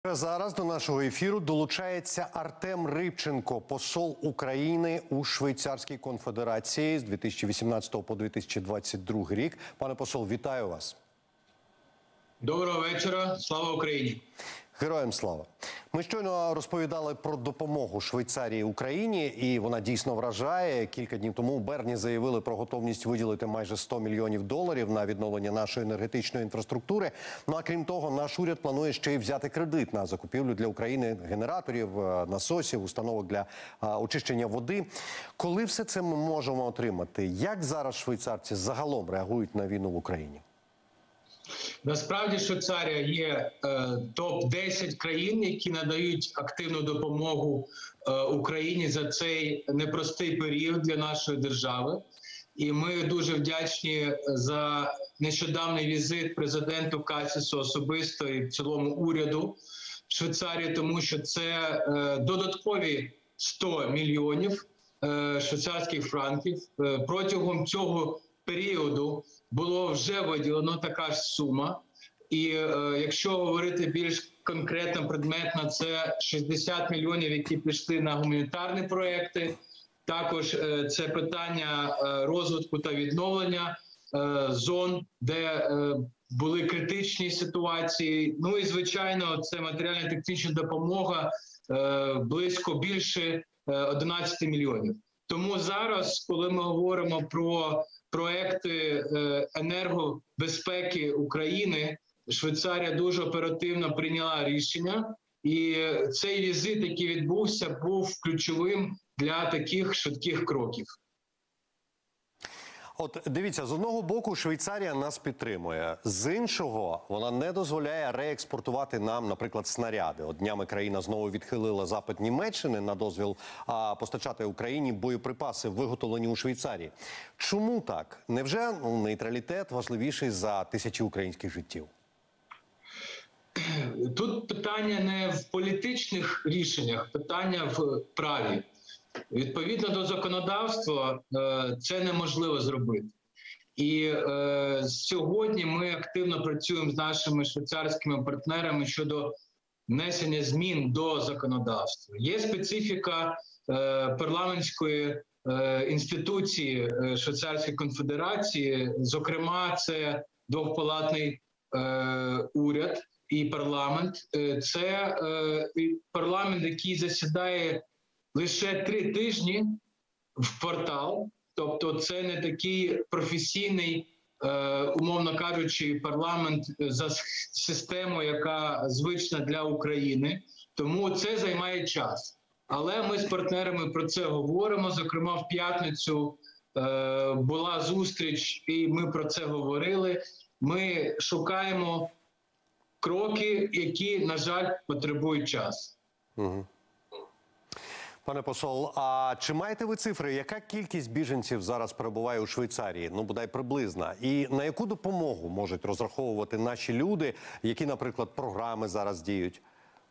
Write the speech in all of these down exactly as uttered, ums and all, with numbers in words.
Зараз до нашого ефіру долучається Артем Рибченко, посол України у Швейцарській конфедерації з дві тисячі вісімнадцятого по дві тисячі двадцять другий рік. Пане посол, вітаю вас. Доброго вечора. Слава Україні. Героям слава. Ми щойно розповідали про допомогу Швейцарії Україні, і вона дійсно вражає. Кілька днів тому у Берні заявили про готовність виділити майже сто мільйонів доларів на відновлення нашої енергетичної інфраструктури. Ну а крім того, наш уряд планує ще й взяти кредит на закупівлю для України генераторів, насосів, установок для а, очищення води. Коли все це ми можемо отримати? Як зараз швейцарці загалом реагують на війну в Україні? Насправді Швейцарія є е, топ десять країн, які надають активну допомогу е, Україні за цей непростий період для нашої держави. І ми дуже вдячні за нещодавній візит президенту Касісу особисто і в цілому уряду Швейцарії, тому що це е, додаткові сто мільйонів е, швейцарських франків. Е, протягом цього періоду було вже виділено така ж сума. І е, якщо говорити більш конкретно, предметно, це шістдесят мільйонів, які пішли на гуманітарні проекти. Також е, це питання е, розвитку та відновлення е, зон, де е, були критичні ситуації. Ну і, звичайно, це матеріально-технічна допомога е, близько більше е, одинадцять мільйонів. Тому зараз, коли ми говоримо про проекти енергобезпеки України, Швейцарія дуже оперативно прийняла рішення, і цей візит, який відбувся, був ключовим для таких швидких кроків. От дивіться, з одного боку Швейцарія нас підтримує, з іншого вона не дозволяє реекспортувати нам, наприклад, снаряди. От днями країна знову відхилила запит Німеччини на дозвіл а, постачати Україні боєприпаси, виготовлені у Швейцарії. Чому так? Невже ну, нейтралітет важливіший за тисячі українських життів? Тут питання не в політичних рішеннях, питання в праві. Відповідно до законодавства це неможливо зробити. І е, сьогодні ми активно працюємо з нашими швейцарськими партнерами щодо внесення змін до законодавства. Є специфіка е, парламентської е, інституції е, Швейцарської конфедерації, зокрема це двопалатний е, уряд і парламент. Е, це е, парламент, який засідає лише три тижні в квартал, тобто це не такий професійний, е, умовно кажучи, парламент за системою, яка звична для України, тому це займає час. Але ми з партнерами про це говоримо, зокрема в п'ятницю е, була зустріч і ми про це говорили. Ми шукаємо кроки, які, на жаль, потребують часу. Угу. Пане посол, а чи маєте ви цифри, яка кількість біженців зараз перебуває у Швейцарії? Ну, бодай приблизна. І на яку допомогу можуть розраховувати наші люди, які, наприклад, програми зараз діють?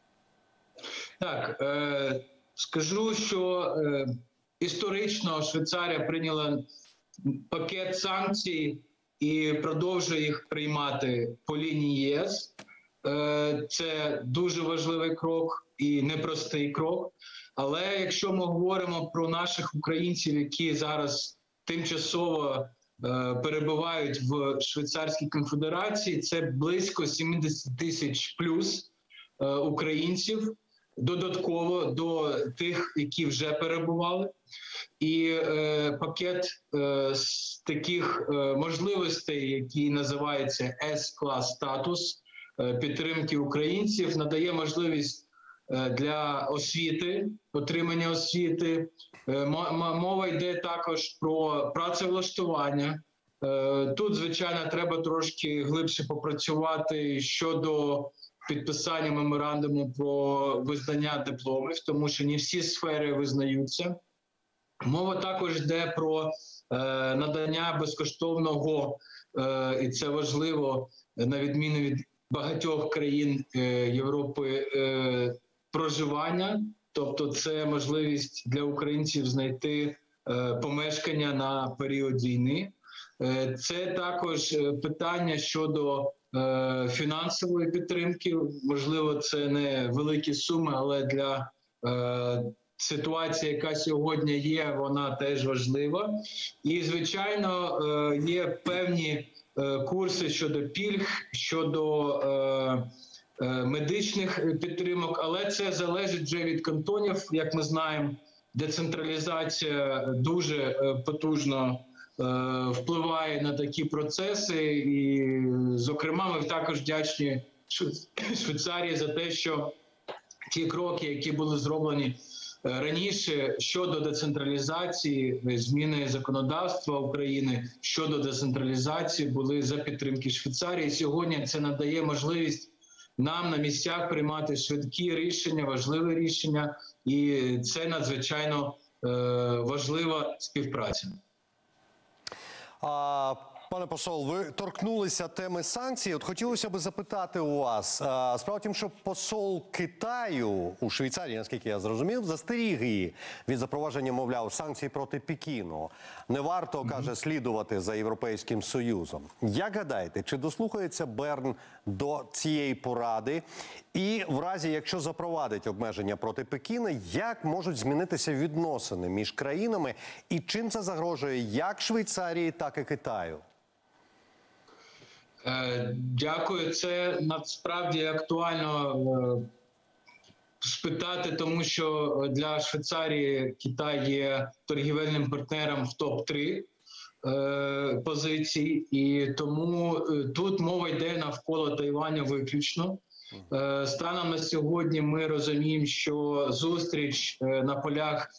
Так, е, скажу, що е, історично Швейцарія прийняла пакет санкцій і продовжує їх приймати по лінії ЄС. Е, це дуже важливий крок і непростий крок. Але якщо ми говоримо про наших українців, які зараз тимчасово е, перебувають в Швейцарській конфедерації, це близько сімдесят тисяч плюс е, українців, додатково до тих, які вже перебували. І е, пакет е, з таких е, можливостей, який називається С-клас статус е, підтримки українців, надає можливість для освіти, отримання освіти. Мова йде також про працевлаштування. Тут, звичайно, треба трошки глибше попрацювати щодо підписання меморандуму про визнання дипломів, тому що не всі сфери визнаються. Мова також йде про надання безкоштовного, і це важливо, на відміну від багатьох країн Європи, проживання, тобто це можливість для українців знайти е, помешкання на період війни. Е, це також питання щодо е, фінансової підтримки. Можливо, це не великі суми, але для е, ситуації, яка сьогодні є, вона теж важлива. І, звичайно, е, є певні е, курси щодо пільг, щодо е, медичних підтримок, але це залежить вже від кантонів. Як ми знаємо, децентралізація дуже потужно впливає на такі процеси. І, зокрема, ми також вдячні Швейцарії за те, що ті кроки, які були зроблені раніше щодо децентралізації, зміни законодавства України щодо децентралізації, були за підтримки Швейцарії. Сьогодні це надає можливість нам на місцях приймати швидкі рішення, важливі рішення, і це надзвичайно е, важлива співпраця. А, пане посол, ви торкнулися теми санкцій. От хотілося б запитати у вас. А, справа в тім, що посол Китаю у Швейцарії, наскільки я зрозумів, застеріг її від запровадження, мовляв, санкцій проти Пекіну. Не варто, каже, слідувати за Європейським Союзом. Як гадаєте, чи дослухається Берн до цієї поради? І в разі, якщо запровадить обмеження проти Пекіна, як можуть змінитися відносини між країнами? І чим це загрожує як Швейцарії, так і Китаю? Дякую. Це насправді актуально спитати, тому що для Швейцарії Китай є торгівельним партнером в топ три позицій, і тому тут мова йде навколо Тайваню виключно. Станом на сьогодні ми розуміємо, що зустріч на полях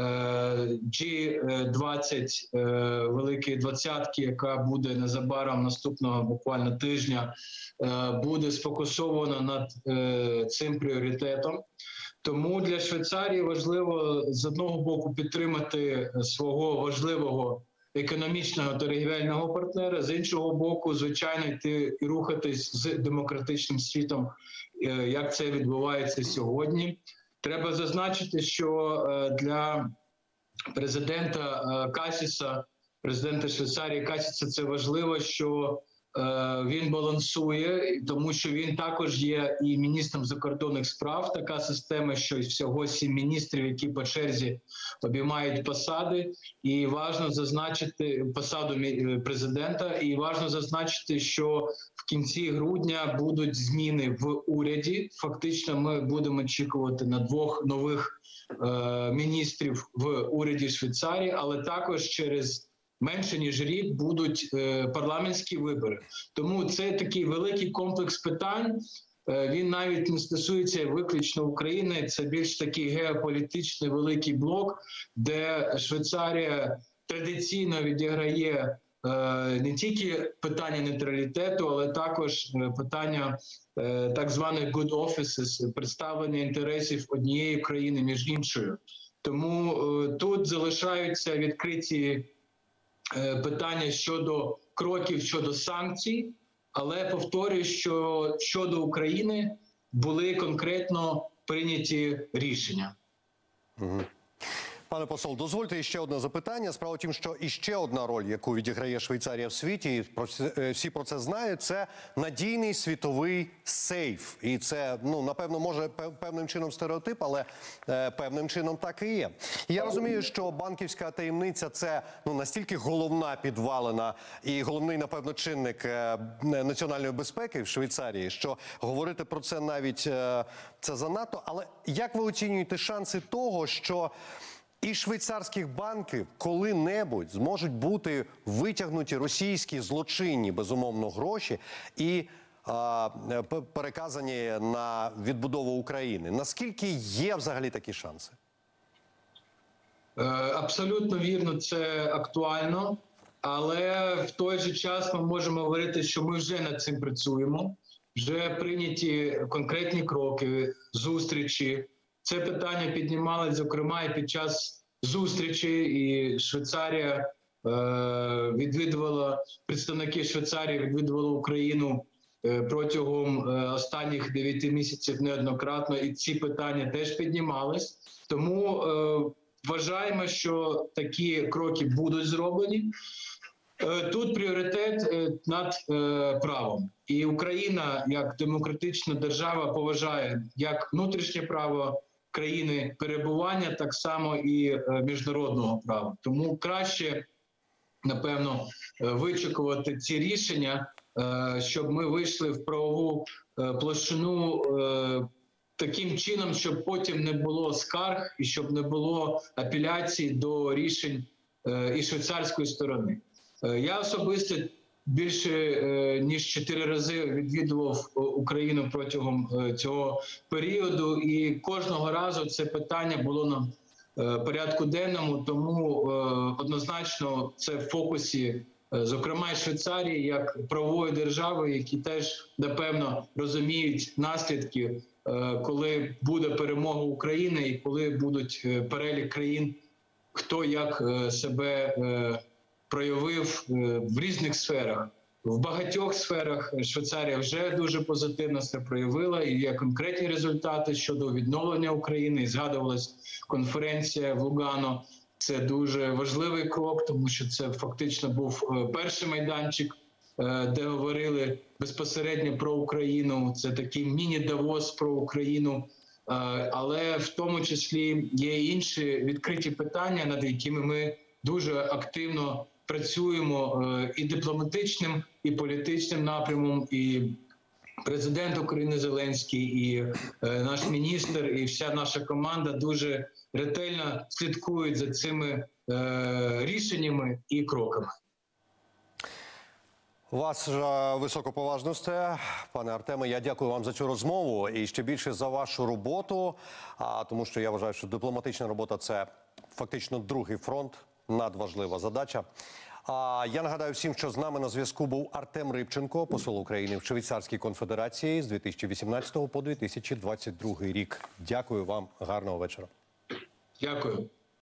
джі двадцять, Великої Двадцятки, яка буде незабаром наступного буквально тижня, буде сфокусована над цим пріоритетом. Тому для Швейцарії важливо з одного боку підтримати свого важливого економічного торгівельного партнера, з іншого боку, звичайно, йти і рухатись з демократичним світом, як це відбувається сьогодні. Треба зазначити, що для президента Касіса, президента Швейцарії Касіса, це важливо, що він балансує, тому що він також є і міністром закордонних справ. Така система, що всього сім міністрів, які по черзі обіймають посади, і важливо зазначити посаду президента. І важливо зазначити, що в кінці грудня будуть зміни в уряді. Фактично, ми будемо очікувати на двох нових е, міністрів в уряді Швейцарії, але також через менше ніж рік будуть е, парламентські вибори. Тому це такий великий комплекс питань. Е, він навіть не стосується виключно України. Це більш такий геополітичний великий блок, де Швейцарія традиційно відіграє е, не тільки питання нейтралітету, але також питання е, так званих good offices, представлення інтересів однієї країни між іншою. Тому е, тут залишаються відкриті питання щодо кроків, щодо санкцій, але повторюю, що щодо України були конкретно прийняті рішення. Угу. Пане посол, дозвольте ще одне запитання. Справа в тім, що іще одна роль, яку відіграє Швейцарія в світі, і всі про це знають, це надійний світовий сейф. І це, ну, напевно, може певним чином стереотип, але е, певним чином так і є. І я розумію, що банківська таємниця – це, ну, настільки головна підвалина і головний, напевно, чинник е, національної безпеки в Швейцарії, що говорити про це навіть е, це занадто. Але як ви оцінюєте шанси того, що і швейцарських банків коли-небудь зможуть бути витягнуті російські злочинні, безумовно, гроші і а, переказані на відбудову України? Наскільки є взагалі такі шанси? Абсолютно вірно, це актуально. Але в той же час ми можемо говорити, що ми вже над цим працюємо. Вже прийняті конкретні кроки, зустрічі. Це питання піднімалось, зокрема, і під час зустрічі, і Швейцарія е, відвідувала, представники Швейцарії відвідували Україну е, протягом е, останніх дев'яти місяців неоднократно, і ці питання теж піднімались. Тому е, вважаємо, що такі кроки будуть зроблені. Е, тут пріоритет е, над е, правом. І Україна, як демократична держава, поважає як внутрішнє право країни перебування, так само і е, міжнародного права. Тому краще, напевно, е, вичікувати ці рішення, е, щоб ми вийшли в правову е, площину е, таким чином, щоб потім не було скарг і щоб не було апеляцій до рішень е, і швейцарської сторони. Е, я особисто більше е, ніж чотири рази відвідував Україну протягом е, цього періоду, і кожного разу це питання було на е, порядку денному, тому е, однозначно це в фокусі, е, зокрема і Швейцарії, як правової держави, які теж, напевно, розуміють наслідки, е, коли буде перемога України і коли будуть е, перелік країн, хто як е, себе е, проявив в різних сферах. В багатьох сферах Швейцарія вже дуже позитивно це проявила, і є конкретні результати щодо відновлення України. І згадувалась конференція в Лугано. Це дуже важливий крок, тому що це фактично був перший майданчик, де говорили безпосередньо про Україну. Це такий міні-Давос про Україну. Але в тому числі є інші відкриті питання, над якими ми дуже активно працюємо і дипломатичним, і політичним напрямом, і президент України Зеленський, і наш міністр, і вся наша команда дуже ретельно слідкують за цими рішеннями і кроками. Вас високоповажність, пане Артеме, я дякую вам за цю розмову і ще більше за вашу роботу, тому що я вважаю, що дипломатична робота – це фактично другий фронт, надважлива задача. А я нагадаю всім, що з нами на зв'язку був Артем Рибченко, посол України в Швейцарській конфедерації з дві тисячі вісімнадцятого по дві тисячі двадцять другий рік. Дякую вам, гарного вечора. Дякую.